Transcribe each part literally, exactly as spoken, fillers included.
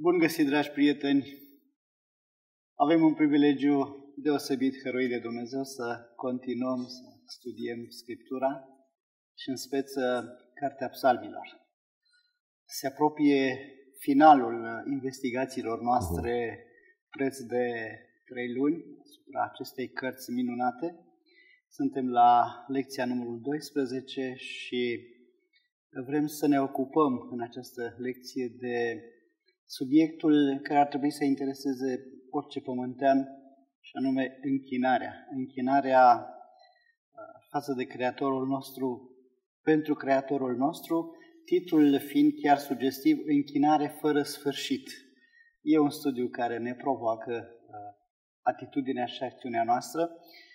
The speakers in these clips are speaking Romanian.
Bun găsit, dragi prieteni! Avem un privilegiu deosebit, hăruit de Dumnezeu, să continuăm să studiem Scriptura și în speță Cartea Psalmilor. Se apropie finalul investigațiilor noastre preț de trei luni asupra acestei cărți minunate. Suntem la lecția numărul doisprezece și vrem să ne ocupăm în această lecție de subiectul care ar trebui să intereseze orice pământean, și anume închinarea. Închinarea față de Creatorul nostru, pentru Creatorul nostru, titlul fiind chiar sugestiv, Închinare fără sfârșit. E un studiu care ne provoacă atitudinea și acțiunea noastră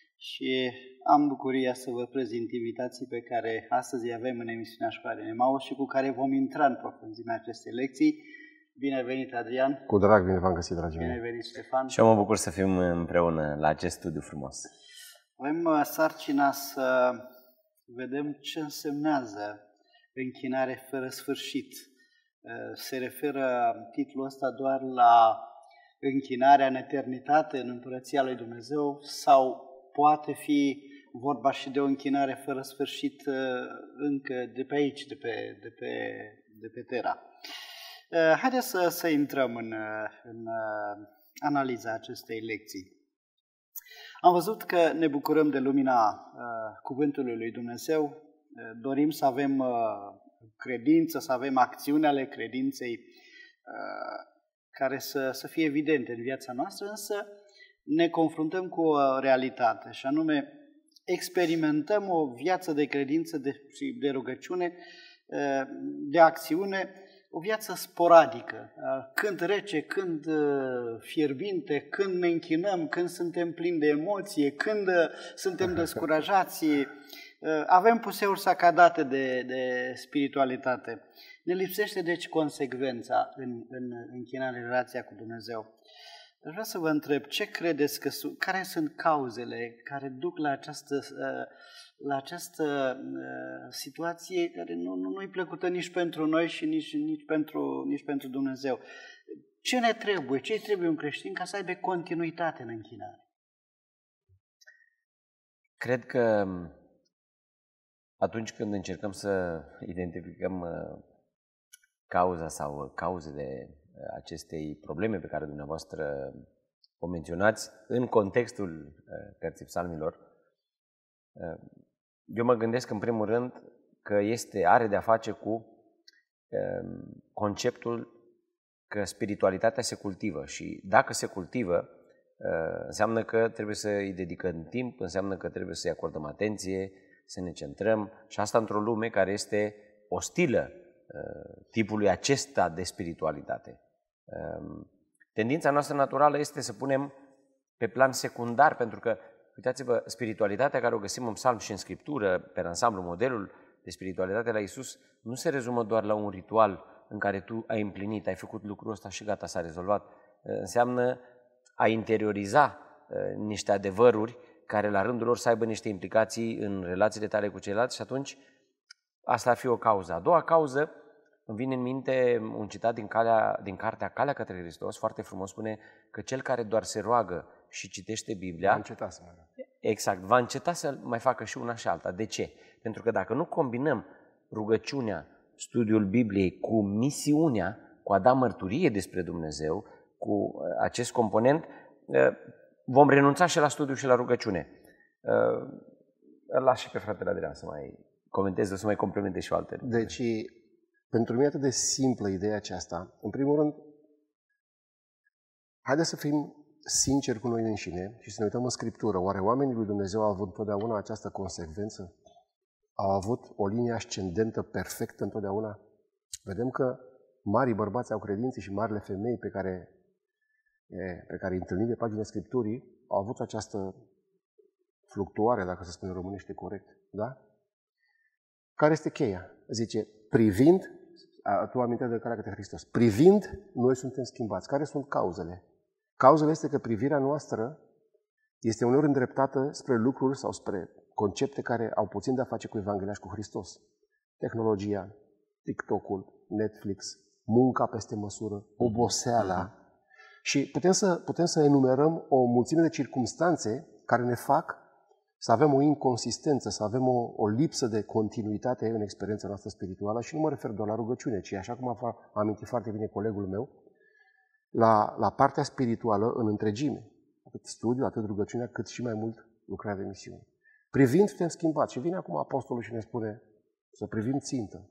și am bucuria să vă prezint invitații pe care astăzi îi avem în emisiunea Școala Emaus și cu care vom intra în profunzimea acestei lecții. Bine venit, Adrian! Cu drag, bine v-am găsit, dragii mei! Bine venit, Ștefan! Și eu mă bucur să fim împreună la acest studiu frumos. Avem sarcina să vedem ce însemnează închinare fără sfârșit. Se referă titlul ăsta doar la închinarea în eternitate, în Împărăția lui Dumnezeu, sau poate fi vorba și de o închinare fără sfârșit încă de pe aici, de pe, de pe, de pe Terra. Haideți să, să intrăm în, în analiza acestei lecții. Am văzut că ne bucurăm de lumina uh, Cuvântului lui Dumnezeu, uh, dorim să avem uh, credință, să avem acțiuni ale credinței uh, care să, să fie evidente în viața noastră, însă ne confruntăm cu o realitate, și anume experimentăm o viață de credință de, și de rugăciune, uh, de acțiune, o viață sporadică, când rece, când fierbinte, când ne închinăm, când suntem plini de emoție, când suntem descurajați, avem puseuri sacadate de, de spiritualitate. Ne lipsește deci consecvența în, în închinarea, în relația cu Dumnezeu. Vreau să vă întreb, ce credeți că sunt, care sunt cauzele care duc la această, la această situație care nu, nu, nu-i plăcută nici pentru noi și nici, nici, pentru, nici pentru Dumnezeu? Ce ne trebuie? Ce trebuie un creștin ca să aibă continuitate în închinare? Cred că atunci când încercăm să identificăm cauza sau cauzele acestei probleme pe care dumneavoastră o menționați în contextul Cărții Psalmilor, eu mă gândesc în primul rând că este, are de-a face cu conceptul că spiritualitatea se cultivă și dacă se cultivă, înseamnă că trebuie să îi dedicăm timp, înseamnă că trebuie să-i acordăm atenție, să ne centrăm, și asta într-o lume care este ostilă tipului acesta de spiritualitate. Tendința noastră naturală este să punem pe plan secundar, pentru că, uitați-vă, spiritualitatea care o găsim în psalm și în Scriptură, pe ansamblu, modelul de spiritualitate la Iisus, nu se rezumă doar la un ritual în care tu ai împlinit, ai făcut lucrul ăsta și gata, s-a rezolvat. Înseamnă a interioriza niște adevăruri care la rândul lor să aibă niște implicații în relațiile tale cu ceilalți și atunci asta ar fi o cauză. A doua cauză, îmi vine în minte un citat din, calea, din cartea Calea către Hristos, foarte frumos, spune că cel care doar se roagă și citește Biblia, va înceta să mai exact, va înceta să mai facă și una și alta. De ce? Pentru că dacă nu combinăm rugăciunea, studiul Bibliei cu misiunea, cu a da mărturie despre Dumnezeu, cu acest component, vom renunța și la studiu și la rugăciune. Îl las și pe fratele Adrian să mai comenteze, să mai complemente și alte. Deci, pentru mine e atât de simplă ideea aceasta. În primul rând, haideți să fim sinceri cu noi înșine și să ne uităm în Scriptură. Oare oamenii lui Dumnezeu au avut întotdeauna această consecvență? Au avut o linie ascendentă perfectă întotdeauna? Vedem că marii bărbați au credințe și marile femei pe care, pe care îi întâlnim pe paginile Scripturii au avut această fluctuare, dacă se spune românește corect. Da? Care este cheia? Zice, privind, tu aminteai de Calea către Hristos, privind, noi suntem schimbați. Care sunt cauzele? Cauzele este că privirea noastră este uneori îndreptată spre lucruri sau spre concepte care au puțin de a face cu Evanghelia și cu Hristos. Tehnologia, TikTok-ul, Netflix, munca peste măsură, oboseala. Și putem să, putem să enumerăm o mulțime de circumstanțe care ne fac să avem o inconsistență, să avem o, o lipsă de continuitate în experiența noastră spirituală și nu mă refer doar la rugăciune, ci așa cum a amintit foarte bine colegul meu, la, la partea spirituală în întregime. Atât studiu, atât rugăciunea, cât și mai mult lucrarea de misiune. Privind, suntem schimbați. Și vine acum apostolul și ne spune să privim țintă.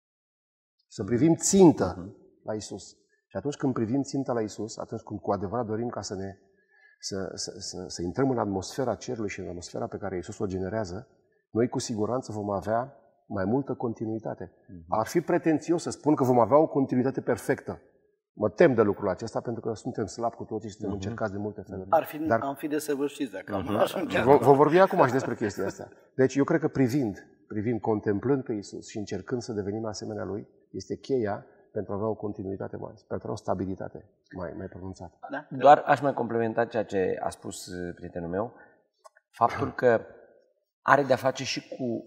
Să privim țintă la Isus. Și atunci când privim țintă la Isus, atunci când cu adevărat dorim ca să ne Să, să, să, să intrăm în atmosfera cerului și în atmosfera pe care Iisus o generează, noi cu siguranță vom avea mai multă continuitate. Uh-huh. Ar fi pretențios să spun că vom avea o continuitate perfectă. Mă tem de lucrul acesta pentru că suntem slabi cu toții și suntem uh-huh. încercați de multe feluri. Ar fi, Dar am fi desăvârșiți dacă am uh-huh. ajunge. Vom vorbi acum și despre chestia asta. Deci eu cred că privind, privind, contemplând pe Iisus și încercând să devenim asemenea Lui, este cheia pentru a avea o continuitate mai, pentru a avea o stabilitate mai, mai pronunțată. Da? Doar aș mai complementa ceea ce a spus prietenul meu, faptul că are de-a face și cu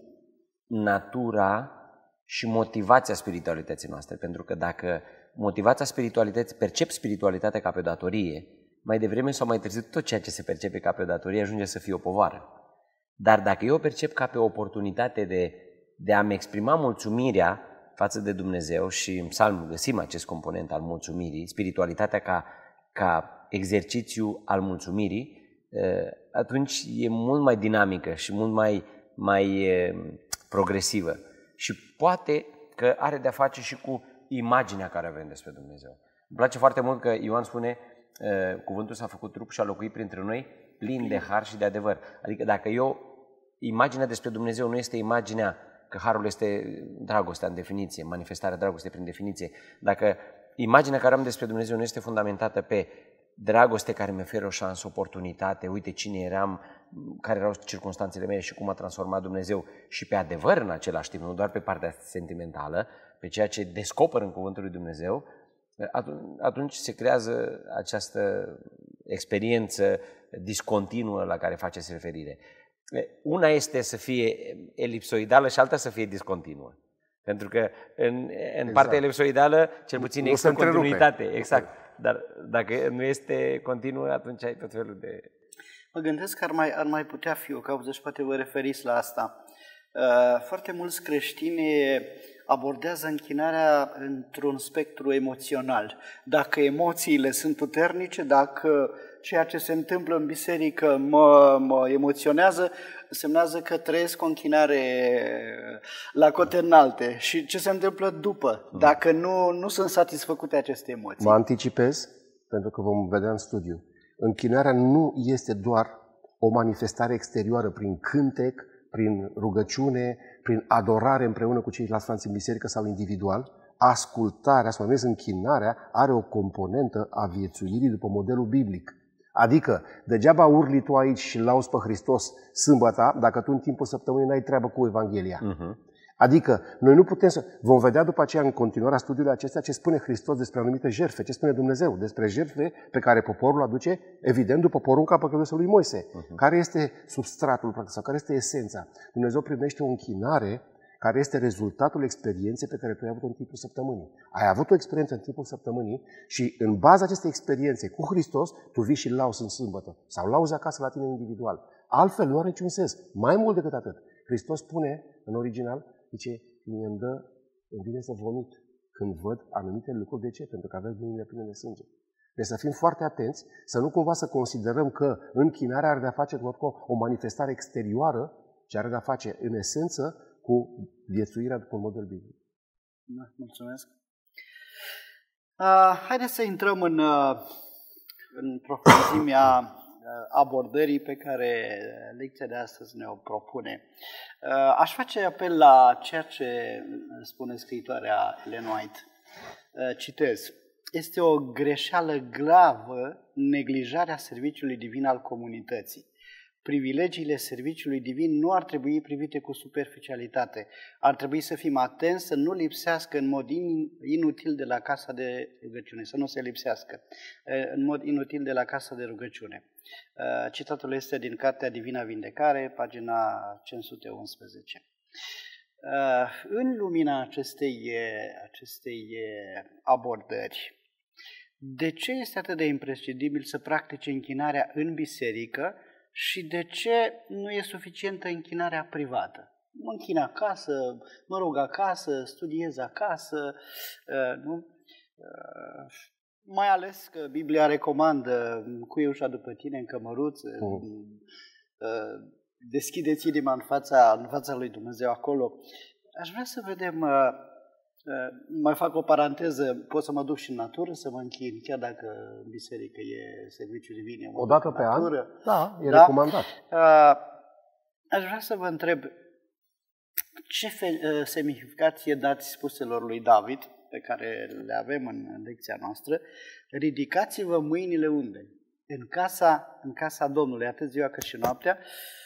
natura și motivația spiritualității noastre. Pentru că dacă motivația spiritualității, percep spiritualitatea ca pe o datorie, mai devreme sau mai târziu tot ceea ce se percepe ca pe o datorie ajunge să fie o povară. Dar dacă eu o percep ca pe o oportunitate de, de a-mi exprima mulțumirea față de Dumnezeu, și în psalm găsim acest component al mulțumirii, spiritualitatea ca, ca exercițiu al mulțumirii, atunci e mult mai dinamică și mult mai, mai progresivă. Și poate că are de-a face și cu imaginea care avem despre Dumnezeu. Îmi place foarte mult că Ioan spune, cuvântul s-a făcut trup și a locuit printre noi plin de har și de adevăr. Adică dacă eu, imaginea despre Dumnezeu nu este imaginea că harul este dragostea în definiție, manifestarea dragostei prin definiție. Dacă imaginea care am despre Dumnezeu nu este fundamentată pe dragoste care mi oferă o șansă, oportunitate, uite cine eram, care erau circunstanțele mele și cum a transformat Dumnezeu, și pe adevăr în același timp, nu doar pe partea sentimentală, pe ceea ce descoper în cuvântul lui Dumnezeu, atunci se creează această experiență discontinuă la care faceți referire. Una este să fie elipsoidală și alta să fie discontinuă. Pentru că în, în exact. partea elipsoidală, cel puțin, nu există continuitate. Exact. Dar dacă nu este continuă, atunci ai tot felul de... Mă gândesc că ar mai, ar mai putea fi o cauză și poate vă referiți la asta. Foarte mulți creștini abordează închinarea într-un spectru emoțional. Dacă emoțiile sunt puternice, dacă ceea ce se întâmplă în biserică mă, mă emoționează, semnează că trăiesc o închinare la cote înalte. Și ce se întâmplă după, dacă nu, nu sunt satisfăcute aceste emoții? Mă anticipez, pentru că vom vedea în studiu. Închinarea nu este doar o manifestare exterioară prin cântec, prin rugăciune, prin adorare împreună cu ceilalți frați în biserică sau individual. Ascultarea, sau mai ales închinarea, are o componentă a viețuirii după modelul biblic. Adică, degeaba urli tu aici și lauzi pe Hristos sâmbăta, dacă tu în timpul săptămânii n-ai treabă cu Evanghelia. Uh-huh. Adică, noi nu putem să... Vom vedea după aceea, în continuarea studiului acestea, ce spune Hristos despre anumite jertfe, ce spune Dumnezeu despre jertfe pe care poporul aduce, evident, după porunca păcătoasă lui Moise. Uh-huh. Care este substratul, practic, sau care este esența? Dumnezeu primește o închinare care este rezultatul experienței pe care tu ai avut-o în timpul săptămânii. Ai avut o experiență în timpul săptămânii și în baza acestei experiențe cu Hristos, tu vii și lauzi în sâmbătă sau lauzi acasă la tine individual. Altfel nu are niciun sens. Mai mult decât atât. Hristos spune, în original, zice, mie îmi dă, îmi vine să vomit când văd anumite lucruri. De ce? Pentru că aveți mâinile pline de sânge. Deci să fim foarte atenți, să nu cumva să considerăm că închinarea are de-a face cu o manifestare exterioară, ci are de-a face, în esență, cu viețuirea după model biblic. Da, mulțumesc. Uh, haideți să intrăm în, uh, în profunzimea abordării pe care lecția de astăzi ne-o propune. Uh, aș face apel la ceea ce spune scriitoarea Ellen White. Uh, citez. Este o greșeală gravă neglijarea serviciului divin al comunității. Privilegiile serviciului divin nu ar trebui privite cu superficialitate. Ar trebui să fim atenți să nu lipsească în mod inutil de la casa de rugăciune, să nu se lipsească în mod inutil de la casa de rugăciune. Citatul este din Cartea Divina Vindecare, pagina cinci sute unsprezece. În lumina acestei, acestei abordări, de ce este atât de imprescindibil să practice închinarea în biserică și de ce nu e suficientă închinarea privată? Mă închin acasă, mă rog acasă, studiez acasă, nu? Mai ales că Biblia recomandă cuie ușa după tine în cămăruță, mm. deschideți inima în fața, în fața lui Dumnezeu acolo. Aș vrea să vedem, mai fac o paranteză, pot să mă duc și în natură să mă închin, chiar dacă în biserică e serviciu divin. O dată pe an? Da, e da? recomandat. Aș vrea să vă întreb, ce semnificație dați spuselor lui David, pe care le avem în lecția noastră, ridicați-vă mâinile unde? În casa, în casa Domnului, atât ziua cât și noaptea,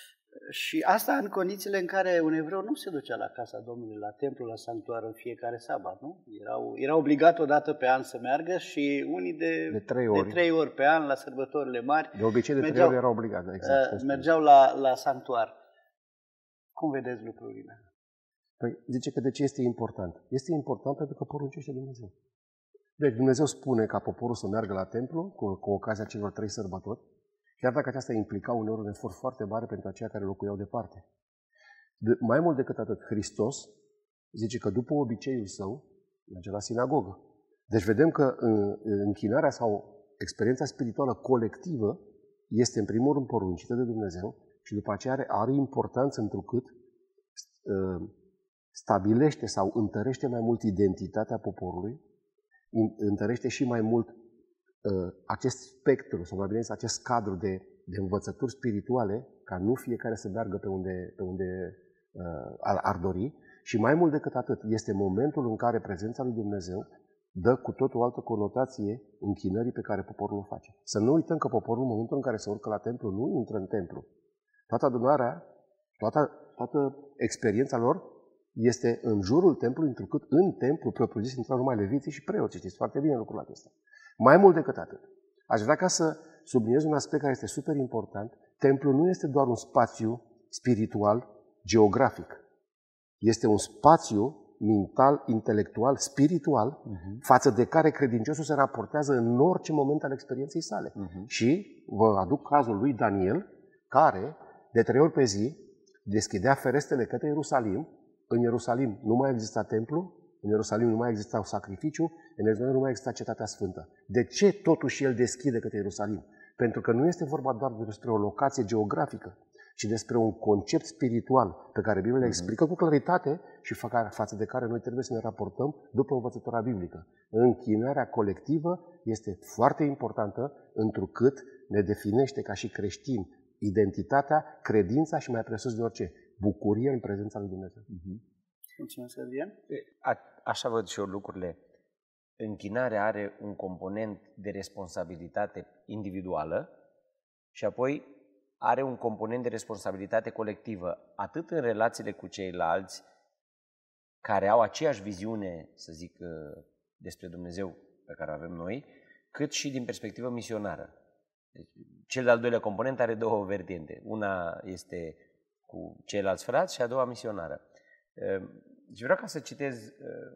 și asta în condițiile în care un evreu nu se ducea la casa Domnului, la templu, la sanctuar în fiecare sabat, nu? Erau, era obligat o dată pe an să meargă și unii de, de, trei, ori. de trei ori pe an la sărbătorile mari. De obicei de mergeau, trei ori era obligat, exact. Mergeau la, la sanctuar. Cum vedeți lucrurile? Păi zice că de ce este important? Este important pentru că poruncește Dumnezeu. Deci Dumnezeu spune ca poporul să meargă la templu cu, cu ocazia celor trei sărbători, chiar dacă aceasta implica uneori un efort foarte mare pentru aceia care locuiau departe. De, mai mult decât atât, Hristos zice că după obiceiul său merge la sinagogă. Deci vedem că în, închinarea sau experiența spirituală colectivă este în primul rând poruncită de Dumnezeu și după aceea are, are importanță întrucât uh, stabilește sau întărește mai mult identitatea poporului, întărește și mai mult uh, acest spectru, sau mai bine zis, acest cadru de, de învățături spirituale, ca nu fiecare să meargă pe unde, pe unde uh, ar dori, și mai mult decât atât, este momentul în care prezența lui Dumnezeu dă cu tot o altă conotație închinării pe care poporul o face. Să nu uităm că poporul, în momentul în care se urcă la templu, nu intră în templu. Toată adunarea, toată, toată experiența lor este în jurul templului, întrucât în templu propriu-zis intrau numai leviții și preoții. Știți foarte bine lucrul acesta. Mai mult decât atât, aș vrea ca să subliniez un aspect care este super important. Templul nu este doar un spațiu spiritual, geografic. Este un spațiu mental, intelectual, spiritual, uh-huh. față de care credinciosul se raportează în orice moment al experienței sale. Uh-huh. Și vă aduc cazul lui Daniel, care de trei ori pe zi deschidea ferestele către Ierusalim. În Ierusalim nu mai exista templu, în Ierusalim nu mai exista sacrificiu, în Ierusalim nu mai exista cetatea sfântă. De ce totuși el deschide către Ierusalim? Pentru că nu este vorba doar despre o locație geografică, ci despre un concept spiritual pe care Biblia mm-hmm. explică cu claritate și față de care noi trebuie să ne raportăm după învățătura biblică. Închinarea colectivă este foarte importantă, întrucât ne definește ca și creștini identitatea, credința și mai presus de orice, bucurie în prezența lui Dumnezeu. Mm-hmm. Mulțumesc, Adrian. A, așa văd și eu lucrurile. Închinarea are un component de responsabilitate individuală și apoi are un component de responsabilitate colectivă, atât în relațiile cu ceilalți care au aceeași viziune, să zic, despre Dumnezeu pe care o avem noi, cât și din perspectivă misionară. Deci, cel de-al doilea component are două vertiente. Una este cu ceilalți frați și a doua misionară. Și vreau ca să citez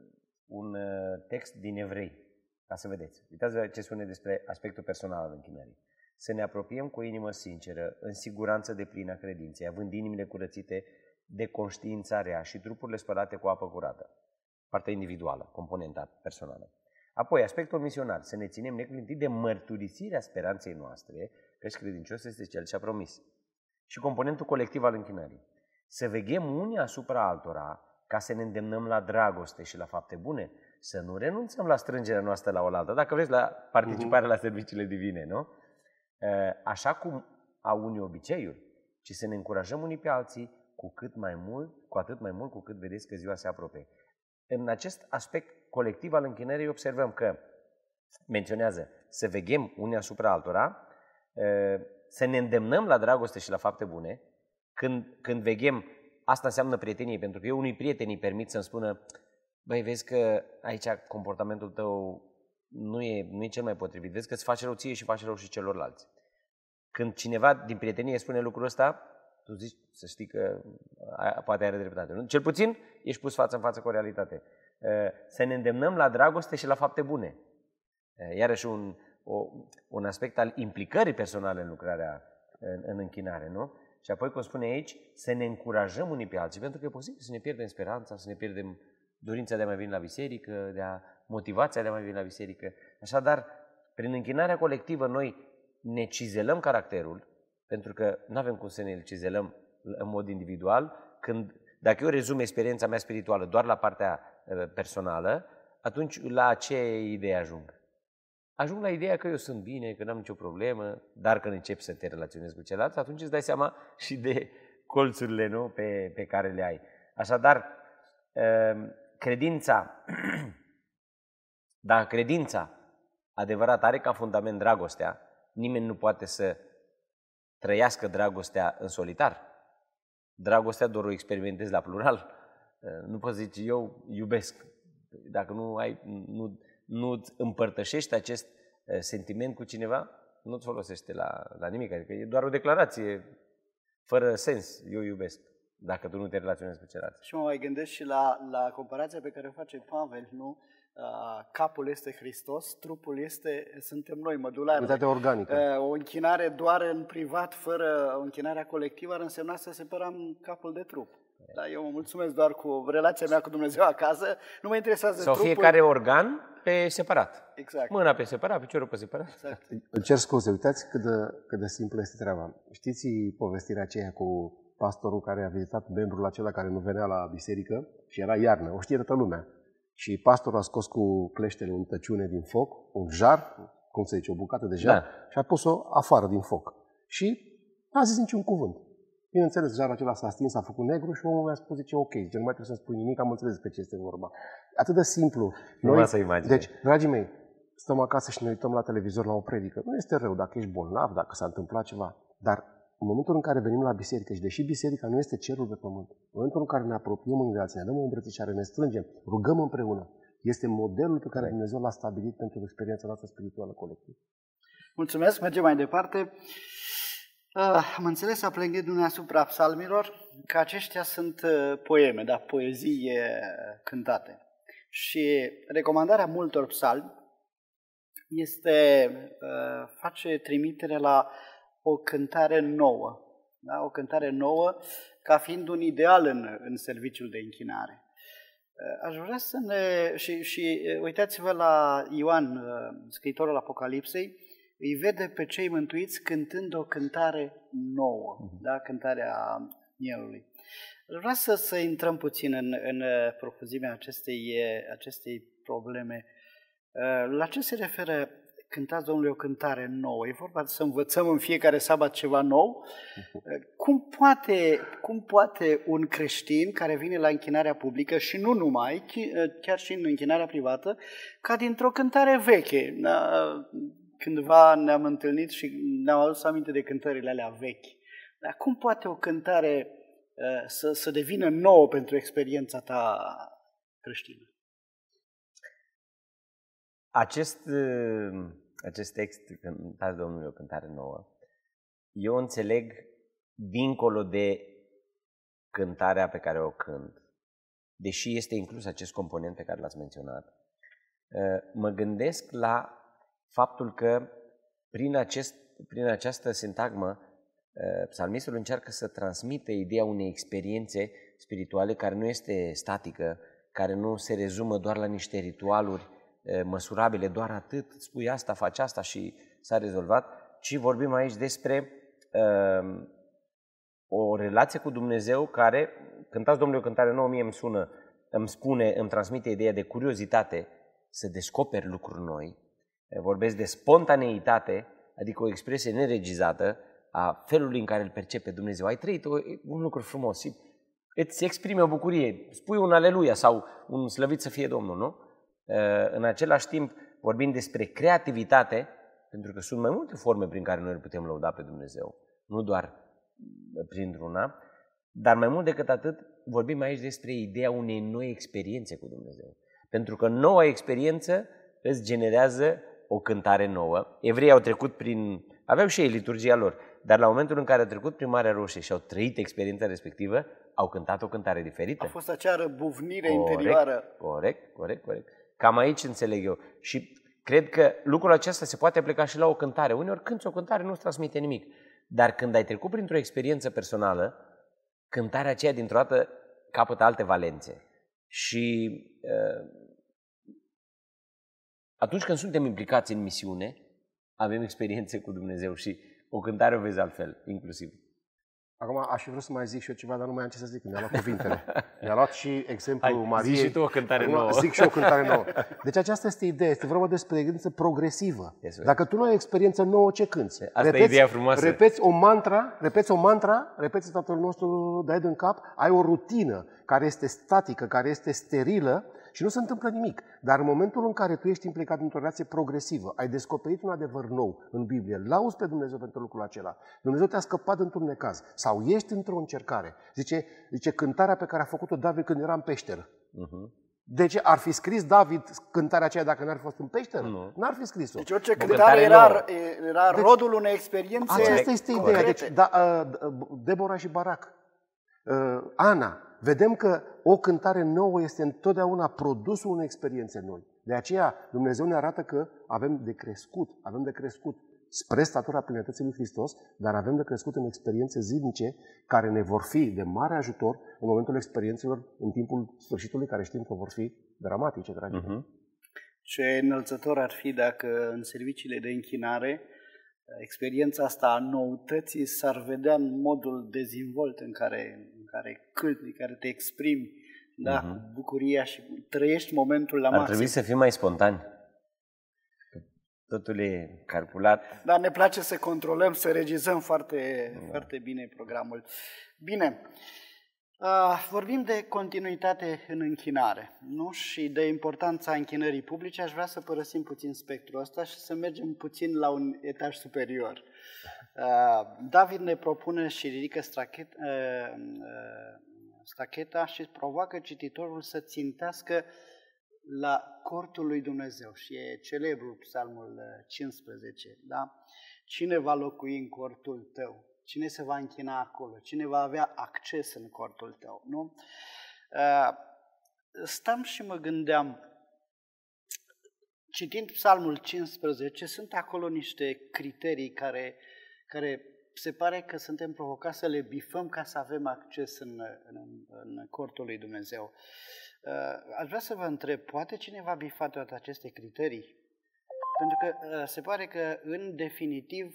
un text din Evrei, ca să vedeți. Uitați ce spune despre aspectul personal al închinării. Să ne apropiem cu o inimă sinceră, în siguranță de plină credinței, având inimile curățite de conștiința rea și trupurile spălate cu apă curată. Partea individuală, componenta personală. Apoi, aspectul misionar, să ne ținem neclintit de mărturisirea speranței noastre, căci credincios este cel ce a promis. Și componentul colectiv al închinării. Să veghem unii asupra altora ca să ne îndemnăm la dragoste și la fapte bune, să nu renunțăm la strângerea noastră la oaltă, dacă vreți, la participarea la serviciile divine, nu? Așa cum au unii obiceiul, ci să ne încurajăm unii pe alții cu cât mai mult, cu atât mai mult cu cât vedeți că ziua se apropie. În acest aspect colectiv al închinării observăm că menționează să veghem unii asupra altora, să ne îndemnăm la dragoste și la fapte bune. Când, când veghem, asta înseamnă prietenie, pentru că eu unui prieten îi permit să-mi spună: băi, vezi că aici comportamentul tău nu e, nu e cel mai potrivit, vezi că îți face rău ție și face rău și celorlalți. Când cineva din prietenie spune lucrul ăsta, tu zici să știi că poate are dreptate. Nu? Cel puțin ești pus față în față cu o realitate. Să ne îndemnăm la dragoste și la fapte bune. Iarăși un, o, un aspect al implicării personale în lucrarea, în, în închinare, nu? Și apoi, cum spune aici, să ne încurajăm unii pe alții, pentru că e posibil să ne pierdem speranța, să ne pierdem dorința de a mai veni la biserică, de a, motivația de a mai veni la biserică. Așadar, prin închinarea colectivă, noi ne cizelăm caracterul, pentru că nu avem cum să ne cizelăm în mod individual. Când, dacă eu rezum experiența mea spirituală doar la partea personală, atunci la ce idee ajung? Ajung la ideea că eu sunt bine, că n-am nicio problemă, dar când încep să te relaționezi cu ceilalți, atunci îți dai seama și de colțurile, nu, pe, pe care le ai. Așadar, credința, dacă credința adevărat are ca fundament dragostea, nimeni nu poate să trăiască dragostea în solitar. Dragostea doar o experimentezi la plural. Nu poți zice eu iubesc. Dacă nu ai, nu, nu împărtășești acest sentiment cu cineva, nu-ți folosește la, la nimic. Adică e doar o declarație fără sens. Eu iubesc. Dacă tu nu te relaționezi cu ceilalți. Și mă mai gândesc și la, la comparația pe care o face Pavel, nu? Capul este Hristos, trupul este, suntem noi, mădularele. Unitatea organică. O închinare doar în privat, fără o închinare colectivă, ar însemna să separăm capul de trup. Da, eu mă mulțumesc doar cu relația mea cu Dumnezeu acasă, nu mă interesează Sau trupul. fiecare organ pe separat. Exact. Mâna pe separat, piciorul pe separat. Exact. Îmi cer scuze, uitați cât de, cât de simplă este treaba. Știți povestirea aceea cu pastorul care a vizitat membrul acela care nu venea la biserică și era iarnă, o știe toată lumea. Și pastorul a scos cu cleștele un tăciune din foc, un jar, cum se zice, o bucată de jar, da. Și a pus-o afară din foc. Și n-a zis niciun cuvânt. Bineînțeles, jarul acela s-a stins, s-a făcut negru și omul mi-a spus, zice, ok, zice, nu mai trebuie să spui nimic, am înțeles pe ce este vorba. Atât de simplu. Noi, să imagine. Deci, dragii mei, stăm acasă și ne uităm la televizor la o predică. Nu este rău dacă ești bolnav, dacă s-a întâmplat ceva, dar în momentul în care venim la biserică și deși biserica nu este cerul pe pământ, în momentul în care ne apropiem unii de alții, ne dăm o îmbrățișare, ne strângem, rugăm împreună, este modelul pe care Dumnezeu l-a stabilit pentru experiența noastră spirituală colectivă. Mulțumesc, mergem mai departe. Uh, am înțeles, aplegându-ne asupra psalmilor, că aceștia sunt uh, poeme, da, poezii uh, cântate. Și recomandarea multor psalmi este, uh, face trimitere la o cântare nouă, da? O cântare nouă ca fiind un ideal în, în serviciul de închinare. Aș vrea să ne... Și, și uitați-vă la Ioan, scriitorul Apocalipsei, îi vede pe cei mântuiți cântând o cântare nouă, da? Cântarea mielului. Aș vrea să, să intrăm puțin în, în profuzimea acestei, acestei probleme. La ce se referă cântați Domnului o cântare nouă? E vorba să învățăm în fiecare sabat ceva nou? Cum poate, cum poate un creștin care vine la închinarea publică și nu numai, chiar și în închinarea privată, ca dintr-o cântare veche? Cândva ne-am întâlnit și ne-am adus aminte de cântările alea vechi. Dar cum poate o cântare să, să devină nouă pentru experiența ta creștină? Acest, acest text, Cântați Domnului o cântare nouă, eu înțeleg dincolo de cântarea pe care o cânt, deși este inclus acest component pe care l-ați menționat, mă gândesc la faptul că prin, acest, prin această sintagmă psalmistul încearcă să transmită ideea unei experiențe spirituale care nu este statică, care nu se rezumă doar la niște ritualuri măsurabile, doar atât, spui asta, faci asta și s-a rezolvat, ci vorbim aici despre uh, o relație cu Dumnezeu care, Cântați Domnului o cântare nouă, mie îmi sună, îmi spune, îmi transmite ideea de curiozitate, să descoperi lucruri noi, vorbesc de spontaneitate, adică o expresie neregizată a felului în care îl percepe Dumnezeu. Ai trăit un lucru frumos și îți exprime o bucurie, spui un aleluia sau un slăvit să fie Domnul, nu? În același timp vorbim despre creativitate, pentru că sunt mai multe forme prin care noi îl putem lăuda pe Dumnezeu, nu doar printr-una, dar mai mult decât atât vorbim aici despre ideea unei noi experiențe cu Dumnezeu. Pentru că noua experiență îți generează o cântare nouă. Evreii au trecut prin, aveau și ei liturgia lor, dar la momentul în care au trecut prin Marea Roșie și au trăit experiența respectivă, au cântat o cântare diferită. A fost acea răbuvnire corect, interioară. Corect, corect, corect. Cam aici înțeleg eu. Și cred că lucrul acesta se poate aplica și la o cântare. Uneori cânti o cântare, nu-ți transmite nimic. Dar când ai trecut printr-o experiență personală, cântarea aceea dintr-o dată capătă alte valențe. Și uh, atunci când suntem implicați în misiune, avem experiențe cu Dumnezeu și o cântare o vezi altfel, inclusiv. Acum aș fi vrut să mai zic și eu ceva, dar nu mai am ce să zic, mi-a luat cuvintele. Mi-a luat și exemplul Hai, Mariei. zici și tu o cântare Acum, nouă. Zic și eu o cântare nouă. Deci aceasta este ideea, este vorba despre experiență progresivă. Dacă tu nu ai o experiență nouă, ce cânti? Asta repeți, e ideea frumoasă. Repeți o mantra, repeți o mantra, repeți Tatăl nostru, dai din cap, ai o rutină care este statică, care este sterilă, și nu se întâmplă nimic. Dar în momentul în care tu ești implicat într-o relație progresivă, ai descoperit un adevăr nou în Biblie, lauzi pe Dumnezeu pentru lucrul acela, Dumnezeu te-a scăpat într-un necaz sau ești într-o încercare. Zice, zice cântarea pe care a făcut-o David când era în peșteră. Uh-huh. De ce? Ar fi scris David cântarea aceea dacă n-ar fi fost în peșteră? Nu. N-ar fi scris-o. Deci orice cântare era, era deci, rodul unei experiențe. Aceasta este ideea. Deci, da, uh, Deborah și Barak, uh, Ana, vedem că o cântare nouă este întotdeauna produsul unei experiențe noi. De aceea Dumnezeu ne arată că avem de crescut, avem de crescut spre statura plinătății lui Hristos, dar avem de crescut în experiențe zilnice care ne vor fi de mare ajutor în momentul experiențelor în timpul sfârșitului, care știm că vor fi dramatice, dragi. Uh-huh. Ce înălțător ar fi dacă în serviciile de închinare experiența asta a noutății s-ar vedea în modul dezvolt în care, în care cânti, în care te exprimi, da, uh-huh. cu bucuria și trăiești momentul la maxim. Ar trebui să fim mai spontani. Totul e calculat. Dar ne place să controlăm, să regizăm foarte, da. foarte bine programul. Bine, uh, vorbim de continuitate în închinare, nu? Și de importanța închinării publice. Aș vrea să părăsim puțin spectrul ăsta și să mergem puțin la un etaj superior. Uh, David ne propune și ridică strachet, uh, uh, stacheta și provoacă cititorul să țintească la cortul lui Dumnezeu. Și e celebrul psalmul cincisprezece, da? Cine va locui în cortul tău? Cine se va închina acolo? Cine va avea acces în cortul tău? Nu? Stam și mă gândeam, citind psalmul cincisprezece, sunt acolo niște criterii care, care se pare că suntem provocați să le bifăm ca să avem acces în, în, în cortul lui Dumnezeu. Aș vrea să vă întreb, poate cineva bifa toate aceste criterii? Pentru că se pare că în definitiv,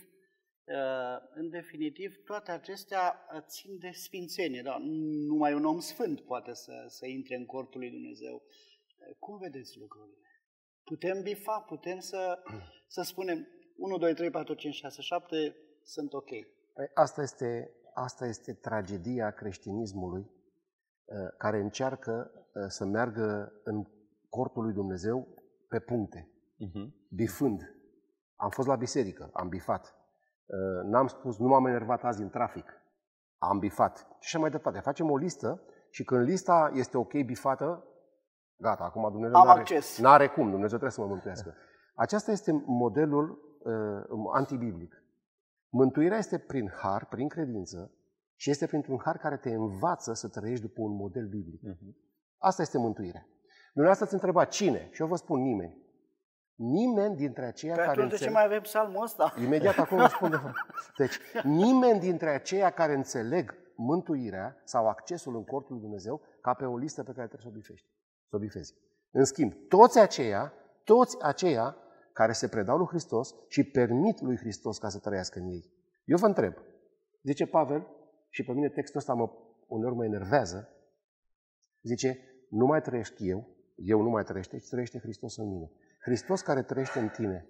în definitiv toate acestea țin de sfințenie. Da? Numai un om sfânt poate să, să intre în cortul lui Dumnezeu. Cum vedeți lucrurile? Putem bifa? Putem să, să spunem unu, doi, trei, patru, cinci, șase, șapte, sunt ok. Asta este, asta este tragedia creștinismului, care încearcă să meargă în cortul lui Dumnezeu pe puncte, uh-huh. bifând. Am fost la biserică, am bifat. N-am spus, nu m-am enervat azi în trafic, am bifat. Și așa mai departe. Facem o listă și când lista este ok bifată, gata, acum Dumnezeu am n-are, acces. n-are cum, Dumnezeu trebuie să mă mântuiască. Aceasta este modelul uh, antibiblic. Mântuirea este prin har, prin credință, și este printr-un har care te învață să trăiești după un model biblic. Uh-huh. Asta este mântuirea. Dumneavoastră ați întrebat cine? Și eu vă spun nimeni. Nimeni dintre aceia pe care înțeleg... de ce mai avem psalmul ăsta? Imediat acum vă spun de fapt. Deci, nimeni dintre aceia care înțeleg mântuirea sau accesul în cortul lui Dumnezeu ca pe o listă pe care trebuie să o bifești. Să o bifezi. În schimb, toți aceia, toți aceia care se predau lui Hristos și permit lui Hristos ca să trăiască în ei. Eu vă întreb, zice Pavel, și pe mine textul ăsta mă, uneori mă enervează, zice, nu mai trăiesc eu, eu nu mai trăiește, ci trăiește Hristos în mine. Hristos care trăiește în tine,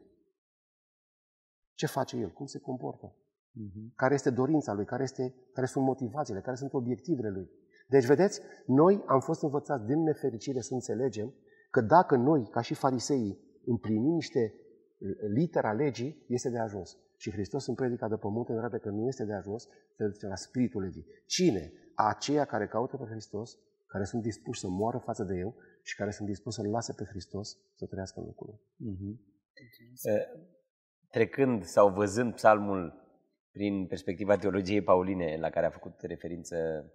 ce face El? Cum se comportă? Uh-huh. Care este dorința Lui? Care, este, care sunt motivațiile? Care sunt obiectivele Lui? Deci, vedeți, noi am fost învățați din nefericire să înțelegem că dacă noi, ca și fariseii, împlinim niște litera legii, este de ajuns. Și Hristos în predica de pământ ne arată că nu este de ajuns, să duce la Spiritul Legii. Cine? Aceia care caută pe Hristos, care sunt dispuși să moară față de Eu și care sunt dispuși să-L lase pe Hristos să trăiască în locul Lui. Uh-huh. Trecând sau văzând psalmul prin perspectiva teologiei pauline la care a făcut referință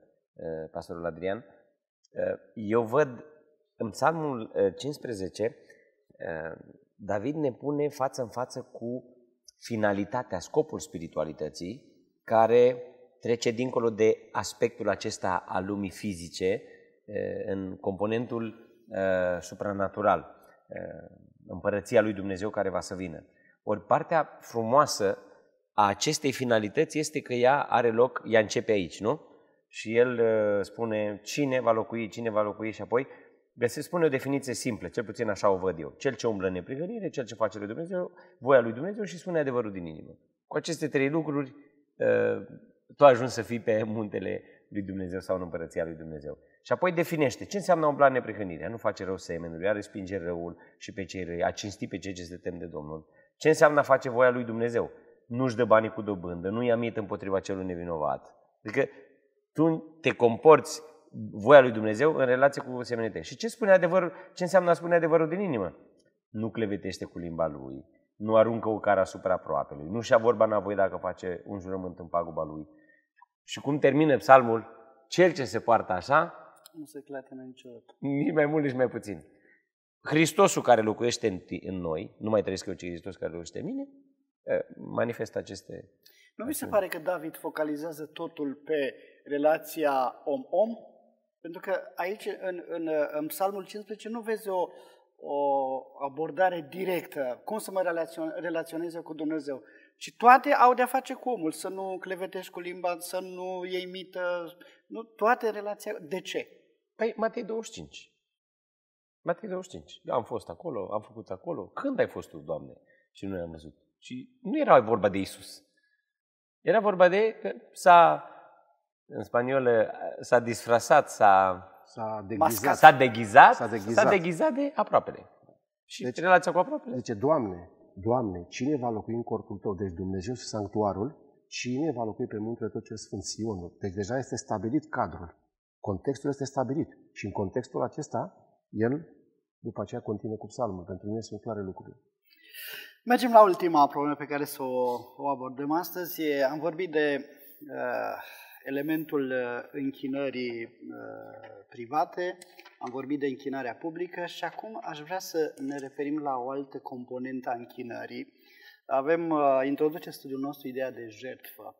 uh, pastorul Adrian. Uh, eu văd în Psalmul uh, cincisprezece, uh, David ne pune față în față cu finalitatea, scopul spiritualității, care trece dincolo de aspectul acesta al lumii fizice, uh, în componentul uh, supranatural, uh, împărăția lui Dumnezeu care va să vină. Ori partea frumoasă a acestei finalități este că ea are loc, ea începe aici, nu? Și el uh, spune cine va locui, cine va locui și apoi găsesc, spune o definiție simplă, cel puțin așa o văd eu. Cel ce umblă în neprihănire, cel ce face lui Dumnezeu, voia lui Dumnezeu și spune adevărul din inimă. Cu aceste trei lucruri uh, tu ajungi să fii pe muntele lui Dumnezeu sau în împărăția lui Dumnezeu. Și apoi definește ce înseamnă umbla în neprihănire, a nu face rău semenului, a respinge răul și pe cei răi, a cinsti pe cei ce se tem de Domnul. Ce înseamnă a face voia lui Dumnezeu? Nu-și dă banii cu dobândă, nu ia mit împotriva celui nevinovat. Adică tu te comporți voia lui Dumnezeu în relație cu semenii tăi. Și ce spune adevărul? Ce înseamnă a spune adevărul din inimă? Nu clevetește cu limba lui, nu aruncă o cară asupra aproapelui, nu și-a vorba înapoi dacă face un jurământ în paguba lui. Și cum termină psalmul? Cel ce se poartă așa, nu se clatină niciodată. Nici mai mult, nici mai puțin. Hristosul care locuiește în, în noi, nu mai trăiesc eu, ci Hristos care locuiește în mine, manifestă aceste... Nu mi se pare că David focalizează totul pe relația om-om? Pentru că aici, în, în, în Psalmul cincisprezece, nu vezi o, o abordare directă, cum să mă relaționeze cu Dumnezeu, ci toate au de-a face cu omul, să nu clevetești cu limba, să nu iei mită, nu, toate relația... De ce? Păi, Matei douăzeci și cinci. Matei douăzeci și cinci. Eu am fost acolo, am făcut acolo. Când ai fost tu, Doamne? Și nu ne-am văzut. Și nu era vorba de Isus. Era vorba de că s-a, în spaniolă, s-a disfrasat, s-a, s-a deghizat, s-a deghizat, s-a deghizat. S-a deghizat de aproapele. Și deci, relația cu aproapele? Zice, Doamne, Doamne, cine va locui în corpul Tău? Deci Dumnezeu și Sanctuarul, cine va locui pe muntele Tău cel Sfânt Sionul? Deci deja este stabilit cadrul. Contextul este stabilit. Și în contextul acesta, el, după aceea, continuă cu psalmul. Pentru mine sunt clare lucrurile. Mergem la ultima problemă pe care să o, o abordăm astăzi. Am vorbit de uh, elementul uh, închinării uh, private, am vorbit de închinarea publică și acum aș vrea să ne referim la o altă componentă a închinării. Avem, uh, introduce studiul nostru ideea de jertfă.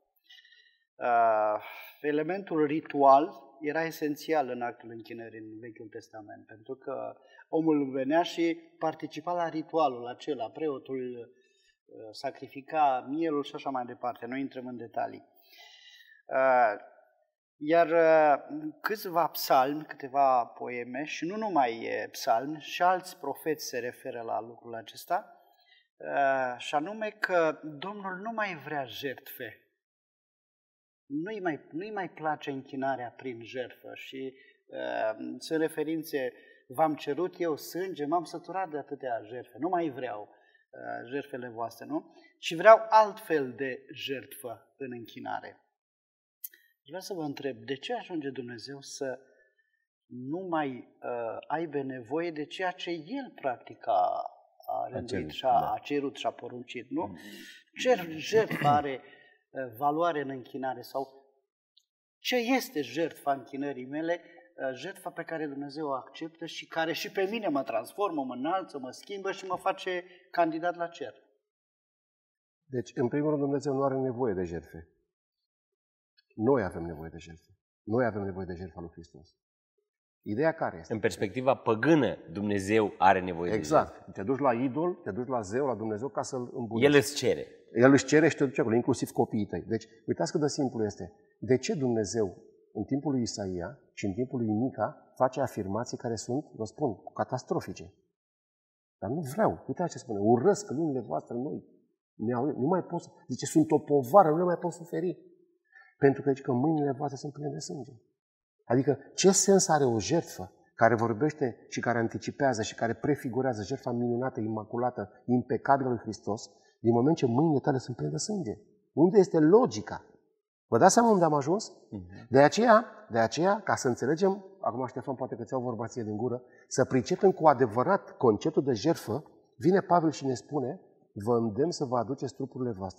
Uh, elementul ritual era esențial în actul închinării în Vechiul Testament, pentru că omul venea și participa la ritualul acela, preotul sacrifica mielul și așa mai departe, nu intrăm în detalii. Iar câțiva psalmi, câteva poeme și nu numai psalmi, și alți profeți se referă la lucrul acesta, și anume că Domnul nu mai vrea jertfe. Nu-i mai, nu-i mai place închinarea prin jertfă și uh, sunt referințe, v-am cerut eu sânge, m-am săturat de atâtea jertfe, nu mai vreau uh, jertfele voastre, nu? Și vreau altfel de jertfă în închinare. Vreau să vă întreb, de ce ajunge Dumnezeu să nu mai uh, aibă nevoie de ceea ce El practic a, a rânduit și a, a cerut și a poruncit, nu? Ce jertfă are valoare în închinare sau ce este jertfa închinării mele, jertfa pe care Dumnezeu o acceptă și care și pe mine mă transformă, mă înalță, mă schimbă și mă face candidat la cer. Deci, în primul rând, Dumnezeu nu are nevoie de jertfe. Noi avem nevoie de jertfe. Noi avem nevoie de jertfa lui Hristos. Ideea care este? În perspectiva păgână, Dumnezeu are nevoie exact. de jertfe. Te duci la idol, te duci la zeu, la Dumnezeu ca să-L îmbunești. El îți cere. El își cere și te duce acolo, inclusiv copiii tăi. Deci, uitați cât de simplu este. De ce Dumnezeu, în timpul lui Isaia și în timpul lui Mica, face afirmații care sunt, vă spun, catastrofice? Dar nu vreau. Uitați ce spune. Urăsc lumile voastre noi. Nu mai pot, zice, sunt o povară, nu le mai pot suferi. Pentru că zice că mâinile voastre sunt pline de sânge. Adică, ce sens are o jertfă care vorbește și care anticipează și care prefigurează jertfa minunată, imaculată, impecabilă lui Hristos, din moment ce mâinile tale sunt pline de sânge? Unde este logica? Vă dați seama unde am ajuns? Uh-huh. De aceea, de aceea, ca să înțelegem, acum Ștefan poate că ți-au vorba ție din gură, să pricepem cu adevărat conceptul de jertfă, vine Pavel și ne spune, vă îndemn să vă aduceți trupurile voastre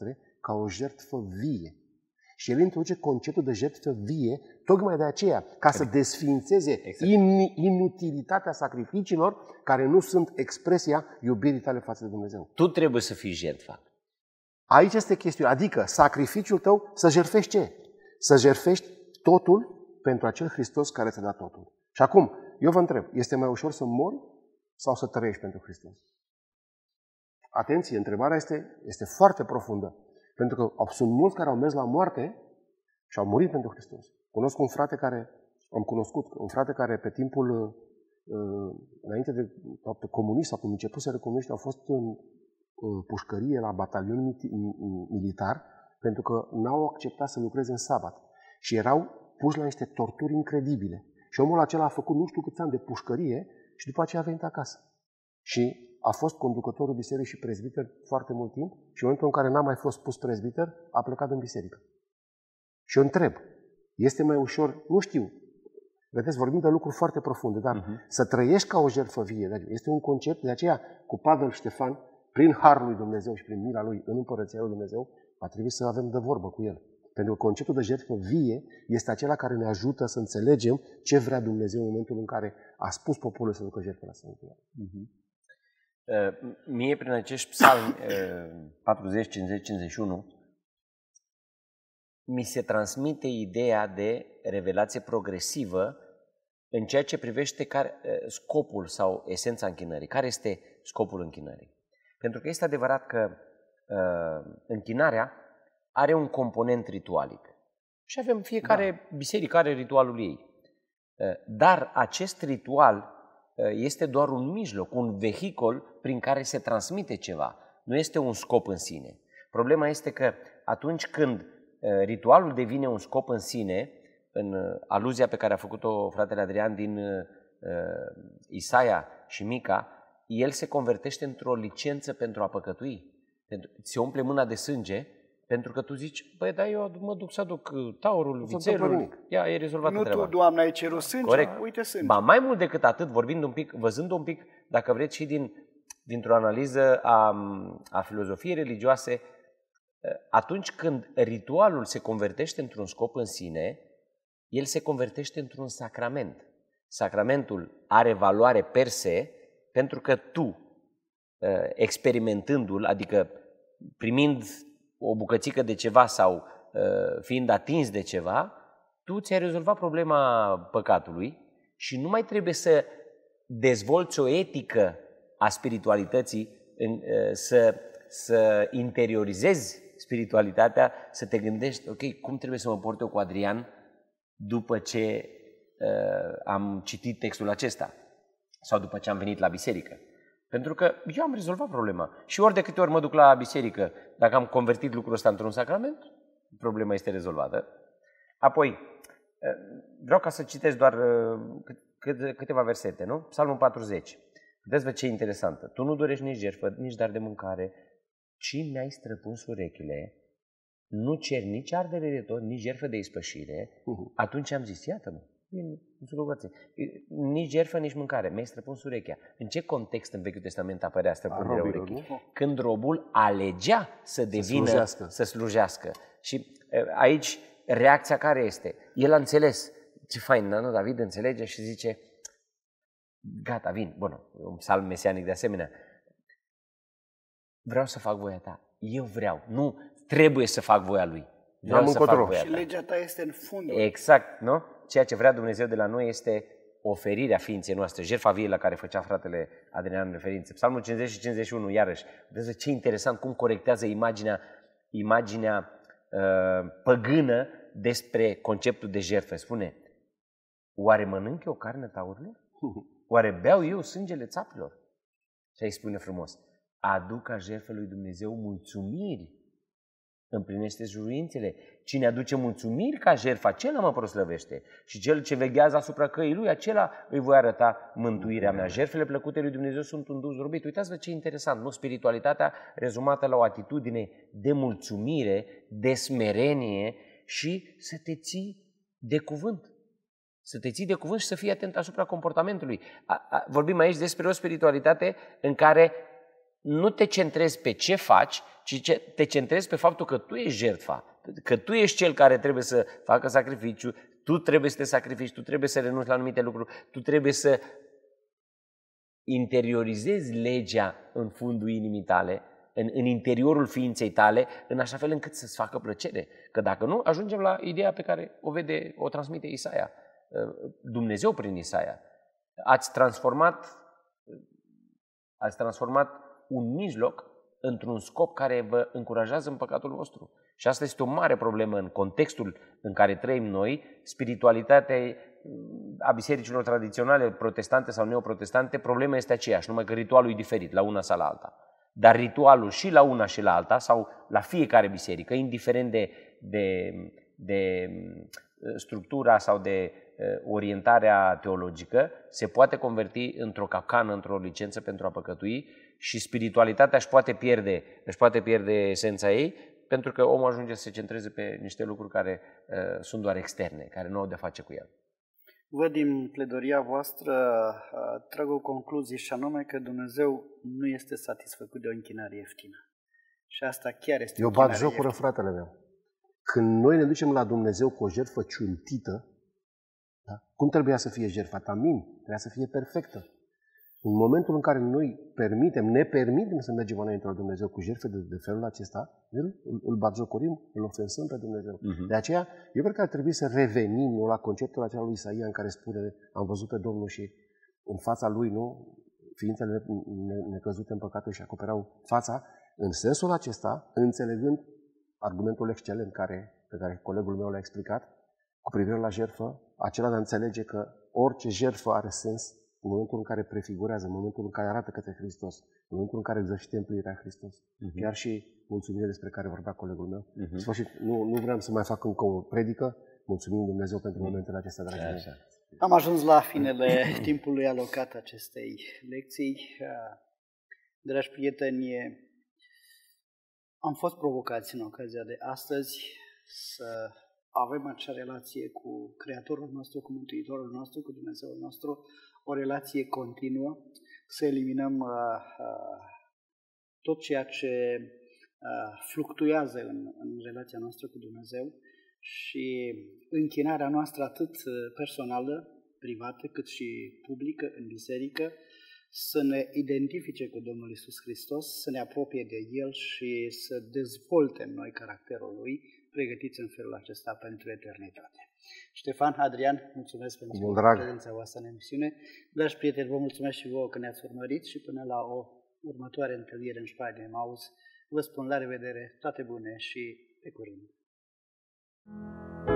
ca o jertfă vie. Și el introduce conceptul de jertfă vie, tocmai de aceea, ca să desființeze exact. inutilitatea sacrificiilor care nu sunt expresia iubirii tale față de Dumnezeu. Tu trebuie să fii jertfa. Aici este chestiunea, adică sacrificiul tău să jertfești ce? Să jertfești totul pentru acel Hristos care ți-a dat totul. Și acum, eu vă întreb, este mai ușor să mori sau să trăiești pentru Hristos? Atenție, întrebarea este, este foarte profundă. Pentru că sunt mulți care au mers la moarte și au murit pentru Hristos. Cunosc un frate care, am cunoscut, un frate care pe timpul, înainte de pe comuniști sau când începuseră comuniști, au fost în pușcărie la batalion militar pentru că n-au acceptat să lucreze în sabat. Și erau puși la niște torturi incredibile. Și omul acela a făcut nu știu câți ani de pușcărie și după aceea a venit acasă. Și a fost conducătorul bisericii și prezbiter foarte mult timp și în momentul în care n-a mai fost pus prezbiter, a plecat în biserică. Și eu întreb, este mai ușor, nu știu, vedeți, vorbim de lucruri foarte profunde, dar uh-huh. să trăiești ca o jertfă vie, este un concept, de aceea cu Pavel Ștefan, prin harul lui Dumnezeu și prin mila lui în Împărăția lui Dumnezeu, va trebui să avem de vorbă cu el. Pentru că conceptul de jertfă vie este acela care ne ajută să înțelegem ce vrea Dumnezeu în momentul în care a spus poporul să ducă jertfă la Sfântul. Uh-huh. Uh, mie, prin acești psalmi uh, patruzeci, cincizeci, cincizeci și unu, mi se transmite ideea de revelație progresivă în ceea ce privește care, uh, scopul sau esența închinării. Care este scopul închinării? Pentru că este adevărat că uh, închinarea are un component ritualic. Și avem fiecare da. biserică are ritualul ei. Uh, dar acest ritual este doar un mijloc, un vehicul prin care se transmite ceva. Nu este un scop în sine. Problema este că atunci când ritualul devine un scop în sine, în aluzia pe care a făcut-o fratele Adrian din uh, Isaia și Mica, el se convertește într-o licență pentru a păcătui. Ți umple mâna de sânge pentru că tu zici, băi, da, eu mă duc să aduc taurul, vițelul, ia, e rezolvată nu treaba. Nu tu, Doamne, ai cerut sânge, corect. Uite sânge. Ba, mai mult decât atât, vorbind un pic, văzând un pic, dacă vreți, și din, dintr-o analiză a, a filozofiei religioase, atunci când ritualul se convertește într-un scop în sine, el se convertește într-un sacrament. Sacramentul are valoare per se, pentru că tu, experimentându-l, adică primind o bucățică de ceva sau fiind atins de ceva, tu ți-ai rezolvat problema păcatului și nu mai trebuie să dezvolți o etică a spiritualității, să, să interiorizezi spiritualitatea, să te gândești, ok, cum trebuie să mă port eu cu Adrian după ce uh, am citit textul acesta sau după ce am venit la biserică. Pentru că eu am rezolvat problema. Și ori de câte ori mă duc la biserică, dacă am convertit lucrul ăsta într-un sacrament, problema este rezolvată. Apoi, vreau ca să citesc doar câteva versete, nu? Psalmul patruzeci. Vedeți-vă ce interesantă. Tu nu dorești nici jertfă, nici dar de mâncare, ci mi-ai străpuns urechile, nu ceri nici ardere de tot, nici jertfă de ispășire. Uh-huh. Atunci am zis, iată-mă, nici jertfă, nici mâncare, mi-ai străpuns urechea. În ce context în Vechiul Testament apărea străpunerea urechii? Când robul alegea să devină, să slujească. să slujească. Și aici reacția care este? El a înțeles, ce fain, nu? David înțelege și zice, gata, vin, bun, un psalm mesianic de asemenea, vreau să fac voia ta, eu vreau, nu trebuie să fac voia lui, vreau să fac voia ta. Și legea ta este în fund. Exact, nu? Ceea ce vrea Dumnezeu de la noi este oferirea ființei noastre, jertfa vie la care făcea fratele Adrian referință. Psalmul cincizeci și cincizeci și unu, iarăși, vedeți ce interesant cum corectează imaginea, imaginea uh, păgână despre conceptul de jertfă. Spune, oare mănânc eu carne taurilor? Oare beau eu sângele țapilor? Și aici spune frumos, aduc ca jertfă lui Dumnezeu mulțumiri, împlinește juruințele. Cine aduce mulțumiri ca jertfă, acela mă proslăvește. Și cel ce veghează asupra căii lui, acela îi voi arăta mântuirea mea. Jertfele plăcute lui Dumnezeu sunt un dus robit. Uitați-vă ce interesant, nu? Spiritualitatea rezumată la o atitudine de mulțumire, de smerenie și să te ții de cuvânt. Să te ții de cuvânt și să fii atent asupra comportamentului. A, a, vorbim aici despre o spiritualitate în care nu te centrezi pe ce faci, ci te centrezi pe faptul că tu ești jertfa, că tu ești cel care trebuie să facă sacrificiu, tu trebuie să te sacrifici, tu trebuie să renunți la anumite lucruri, tu trebuie să interiorizezi legea în fundul inimii tale, în, în interiorul ființei tale, în așa fel încât să-ți facă plăcere. Că dacă nu, ajungem la ideea pe care o vede, o transmite Isaia, Dumnezeu prin Isaia. Ați transformat, ați transformat un mijloc într-un scop care vă încurajează în păcatul vostru. Și asta este o mare problemă în contextul în care trăim noi. Spiritualitatea a bisericilor tradiționale, protestante sau neoprotestante, problema este aceeași, numai că ritualul e diferit la una sau la alta. Dar ritualul și la una și la alta, sau la fiecare biserică, indiferent de, de, de structura sau de orientarea teologică, se poate converti într-o capcană, într-o licență pentru a păcătui și spiritualitatea își poate pierde, își poate pierde esența ei, pentru că omul ajunge să se centreze pe niște lucruri care uh, sunt doar externe, care nu au de-a face cu el. Văd din pledoria voastră, uh, trag o concluzie și anume că Dumnezeu nu este satisfăcut de o închinare ieftină. Și asta chiar este Eu bat jocură, fratele meu. Când noi ne ducem la Dumnezeu cu o jertfă ciuntită, da? Cum trebuia să fie jertfa? Tamim, trebuia să fie perfectă. În momentul în care noi permitem, ne permitem să mergem înainte la Dumnezeu cu jertfe de, de felul acesta, îl, îl batjocorim, îl ofensăm pe Dumnezeu. Uh-huh. De aceea, eu cred că ar trebui să revenim nu, la conceptul acela lui Isaia în care spune, am văzut pe Domnul și în fața lui, nu, ființele necăzute în păcat și acoperau fața, în sensul acesta, înțelegând argumentul excelent care, pe care colegul meu l-a explicat, cu privire la jertfă, acela de a înțelege că orice jertfă are sens în momentul în care prefigurează, în momentul în care arată către Hristos, în momentul în care exercită împlinirea Hristos. Uh-huh. Chiar și mulțumirea despre care vorbea colegul meu. Uh-huh. Sfârșit, nu, nu vreau să mai fac încă o predică. Mulțumim Dumnezeu pentru uh-huh. momentele acestea, dragii mei. Am ajuns la finele timpului alocat acestei lecții. Dragi prieteni, am fost provocați în ocazia de astăzi să avem acea relație cu Creatorul nostru, cu Mântuitorul nostru, cu Dumnezeul nostru, o relație continuă, să eliminăm uh, uh, tot ceea ce uh, fluctuează în, în relația noastră cu Dumnezeu și închinarea noastră atât personală, privată, cât și publică, în biserică, să ne identifice cu Domnul Iisus Hristos, să ne apropie de El și să dezvolte în noi caracterul Lui, pregătiți în felul acesta pentru eternitate. Ștefan, Adrian, mulțumesc pentru prezența voastră în emisiune. Dragi prieteni, vă mulțumesc și vouă că ne-ați urmărit și până la o următoare întâlnire în Șpaia de Emaus, vă spun la revedere, toate bune și pe curând!